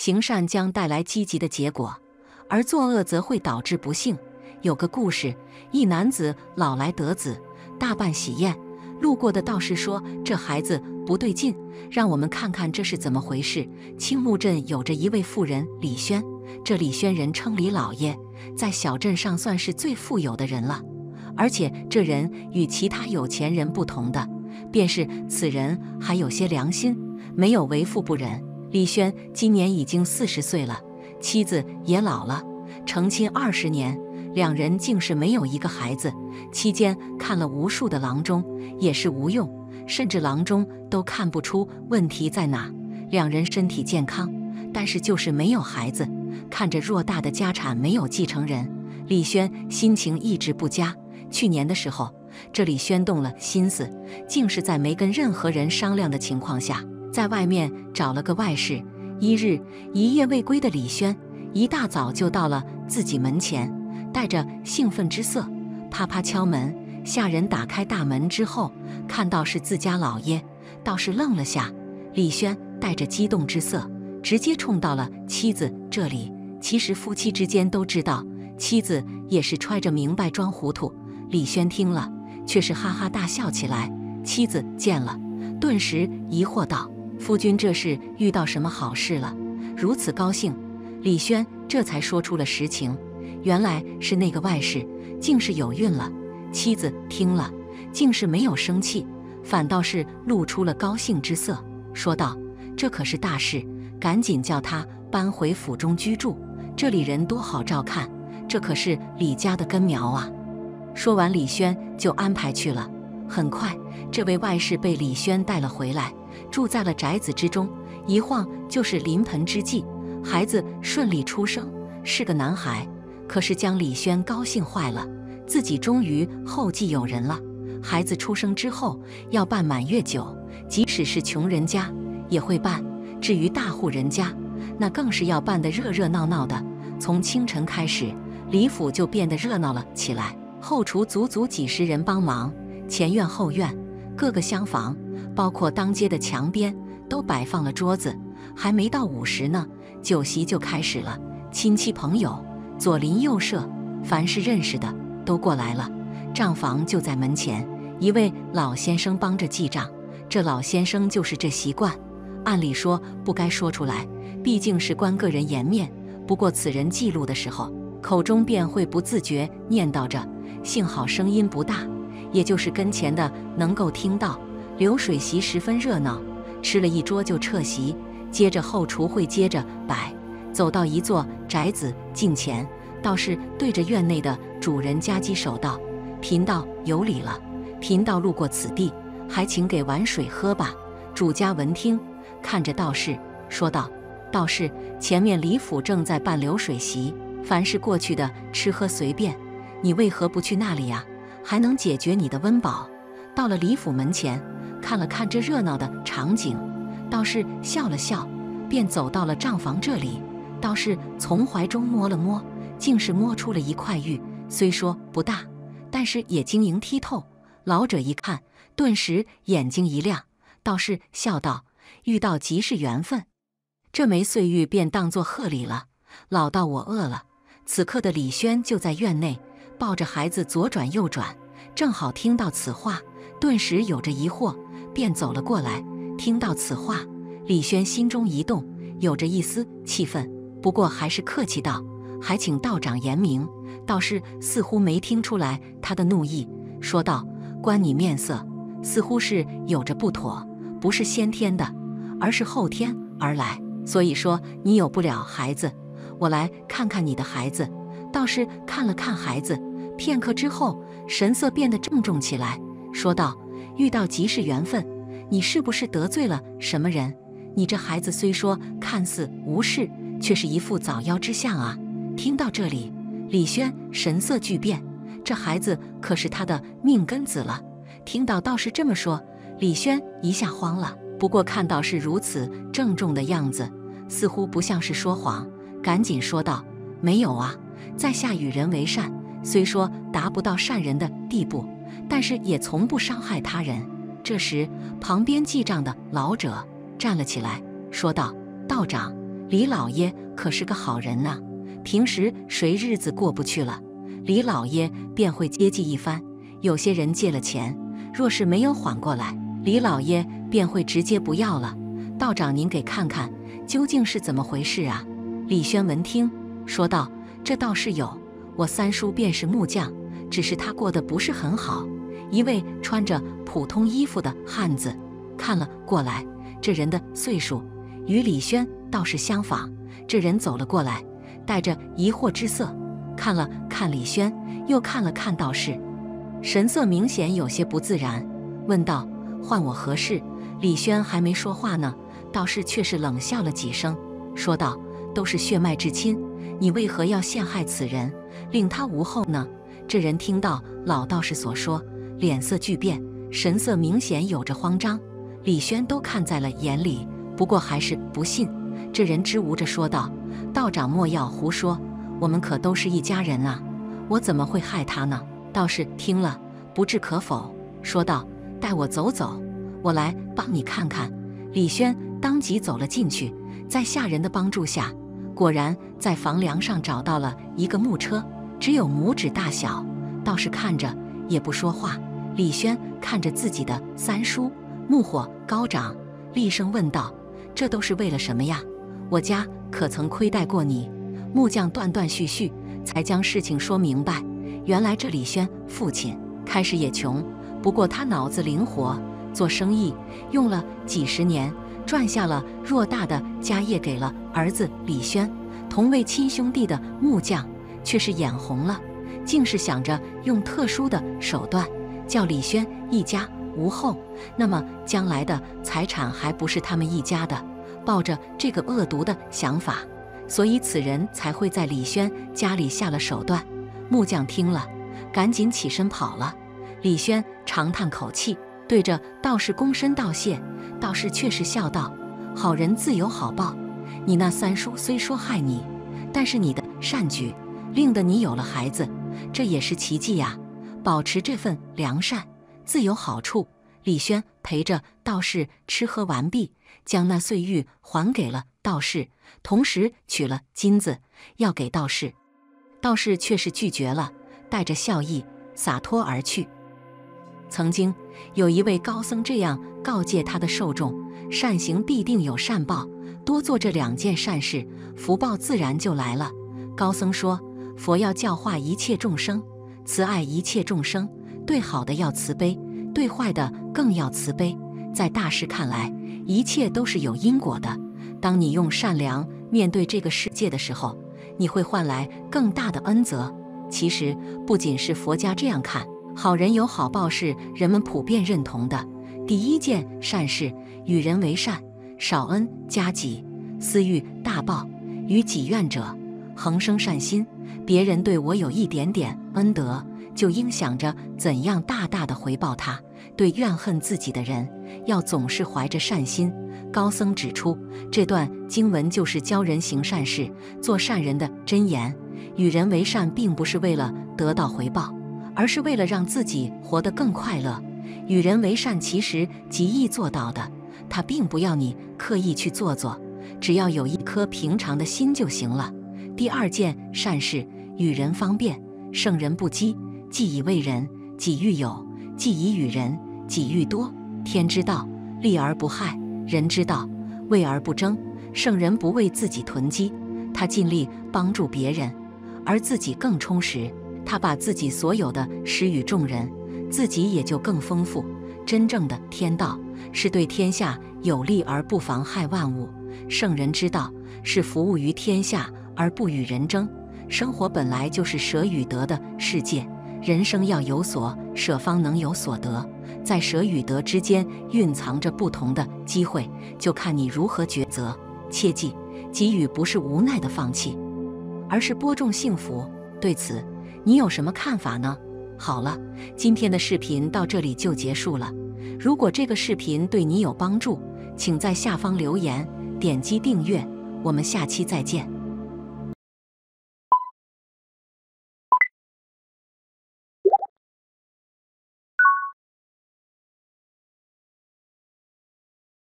行善将带来积极的结果，而作恶则会导致不幸。有个故事，一男子老来得子，大办喜宴。路过的道士说：“这孩子不对劲，让我们看看这是怎么回事。”青木镇有着一位妇人李轩，这李轩人称李老爷，在小镇上算是最富有的人了。而且这人与其他有钱人不同的，便是此人还有些良心，没有为富不仁。李轩今年已经40岁了，妻子也老了，成亲20年，两人竟是没有一个孩子。期间看了无数的郎中，也是无用，甚至郎中都看不出问题在哪。两人身体健康，但是就是没有孩子。看着偌大的家产没有继承人，李轩心情一直不佳。去年的时候，这李轩动了心思，竟是在没跟任何人商量的情况下，在外面找了个外室。一日一夜未归的李轩，一大早就到了自己门前，带着兴奋之色，啪啪敲门。下人打开大门之后，看到是自家老爷，倒是愣了下。李轩带着激动之色，直接冲到了妻子这里。其实夫妻之间都知道，妻子也是揣着明白装糊涂。李轩听了，却是哈哈大笑起来。妻子见了，顿时疑惑道：“夫君这是遇到什么好事了？如此高兴？”李轩这才说出了实情，原来是那个外室竟是有孕了。妻子听了，竟是没有生气，反倒是露出了高兴之色，说道：“这可是大事，赶紧叫他搬回府中居住，这里人多好照看，这可是李家的根苗啊。”说完，李轩就安排去了。很快，这位外室被李轩带了回来，住在了宅子之中。一晃就是临盆之际，孩子顺利出生，是个男孩。可是将李轩高兴坏了，自己终于后继有人了。孩子出生之后要办满月酒，即使是穷人家也会办，至于大户人家，那更是要办得热热闹闹的。从清晨开始，李府就变得热闹了起来。后厨足足几十人帮忙，前院后院各个厢房，包括当街的墙边，都摆放了桌子。还没到午时呢，酒席就开始了。亲戚朋友左邻右舍，凡是认识的都过来了。账房就在门前，一位老先生帮着记账。这老先生就是这习惯，按理说不该说出来，毕竟是关个人颜面。不过此人记录的时候，口中便会不自觉念叨着，幸好声音不大，也就是跟前的能够听到。流水席十分热闹，吃了一桌就撤席，接着后厨会接着摆。走到一座宅子近前，倒是对着院内的主人夹击手道：“贫道有礼了，贫道路过此地，还请给碗水喝吧。”主家闻听，看着道士说道：“道士，前面李府正在办流水席，凡是过去的吃喝随便，你为何不去那里呀？还能解决你的温饱。”到了李府门前，看了看这热闹的场景，道士笑了笑，便走到了账房这里。道士从怀中摸了摸，竟是摸出了一块玉，虽说不大，但是也晶莹剔透。老者一看，顿时眼睛一亮。道士笑道：“遇到即是缘分。”这枚碎玉便当作贺礼了。老道我饿了。此刻的李轩就在院内，抱着孩子左转右转，正好听到此话，顿时有着疑惑，便走了过来。听到此话，李轩心中一动，有着一丝气愤，不过还是客气道：“还请道长言明。”道士似乎没听出来他的怒意，说道：“观你面色，似乎是有着不妥，不是先天的，而是后天而来。所以说你有不了孩子，我来看看你的孩子。”道士看了看孩子，片刻之后，神色变得郑重起来，说道：“遇到即是缘分，你是不是得罪了什么人？你这孩子虽说看似无事，却是一副早夭之相啊！”听到这里，李轩神色巨变，这孩子可是他的命根子了。听到道士这么说，李轩一下慌了，不过看到是如此郑重的样子，似乎不像是说谎，赶紧说道：“没有啊，在下与人为善，虽说达不到善人的地步，但是也从不伤害他人。”这时，旁边记账的老者站了起来，说道：“道长， 李老爷可是个好人呐，平时谁日子过不去了，李老爷便会接济一番。有些人借了钱，若是没有缓过来，李老爷便会直接不要了。道长您给看看，究竟是怎么回事啊？”李轩闻听，说道：“这倒是有，我三叔便是木匠，只是他过得不是很好。”一位穿着普通衣服的汉子看了过来，这人的岁数与李轩倒是相仿。这人走了过来，带着疑惑之色，看了看李轩，又看了看道士，神色明显有些不自然，问道：“唤我何事？”李轩还没说话呢，道士却是冷笑了几声，说道：“都是血脉至亲，你为何要陷害此人，令他无后呢？”这人听到老道士所说，脸色巨变，神色明显有着慌张。李轩都看在了眼里，不过还是不信。这人支吾着说道：“道长莫要胡说，我们可都是一家人啊，我怎么会害他呢？”道士听了不置可否，说道：“带我走走，我来帮你看看。”李轩当即走了进去，在下人的帮助下，果然在房梁上找到了一个木车，只有拇指大小。道士看着也不说话。李轩看着自己的三叔，怒火高涨，厉声问道：“这都是为了什么呀？我家可曾亏待过你？”木匠断断续续，才将事情说明白。原来这李轩父亲开始也穷，不过他脑子灵活，做生意用了几十年，赚下了偌大的家业，给了儿子李轩。同为亲兄弟的木匠却是眼红了，竟是想着用特殊的手段叫李轩一家无后，那么将来的财产还不是他们一家的。抱着这个恶毒的想法，所以此人才会在李轩家里下了手段。木匠听了，赶紧起身跑了。李轩长叹口气，对着道士躬身道谢。道士却是笑道：“好人自有好报，你那三叔虽说害你，但是你的善举令得你有了孩子，这也是奇迹呀。保持这份良善，自有好处。”李轩陪着道士吃喝完毕，将那碎玉还给了道士，同时取了金子要给道士。道士却是拒绝了，带着笑意洒脱而去。曾经有一位高僧这样告诫他的受众：善行必定有善报，多做这2件善事，福报自然就来了。高僧说，佛要教化一切众生，慈爱一切众生，对好的要慈悲，对坏的更要慈悲。在大师看来，一切都是有因果的。当你用善良面对这个世界的时候，你会换来更大的恩泽。其实不仅是佛家这样看，好人有好报是人们普遍认同的。第1件善事，与人为善，少恩加己，私欲大报。于己愿者，恒生善心。别人对我有一点点恩德，就应想着怎样大大的回报他。对怨恨自己的人，要总是怀着善心。高僧指出，这段经文就是教人行善事、做善人的箴言。与人为善，并不是为了得到回报，而是为了让自己活得更快乐。与人为善其实极易做到的，它并不要你刻意去做，只要有一颗平常的心就行了。第2件善事，与人方便。圣人不积，既以为人，己欲有；既以与人，己欲多。天之道，利而不害；人之道，为而不争。圣人不为自己囤积，他尽力帮助别人，而自己更充实。他把自己所有的施与众人，自己也就更丰富。真正的天道是对天下有利而不妨害万物。圣人之道是服务于天下而不与人争。生活本来就是舍与得的世界，人生要有所舍方能有所得，在舍与得之间蕴藏着不同的机会，就看你如何抉择。切记，给予不是无奈的放弃，而是播种幸福。对此，你有什么看法呢？好了，今天的视频到这里就结束了。如果这个视频对你有帮助，请在下方留言，点击订阅。我们下期再见。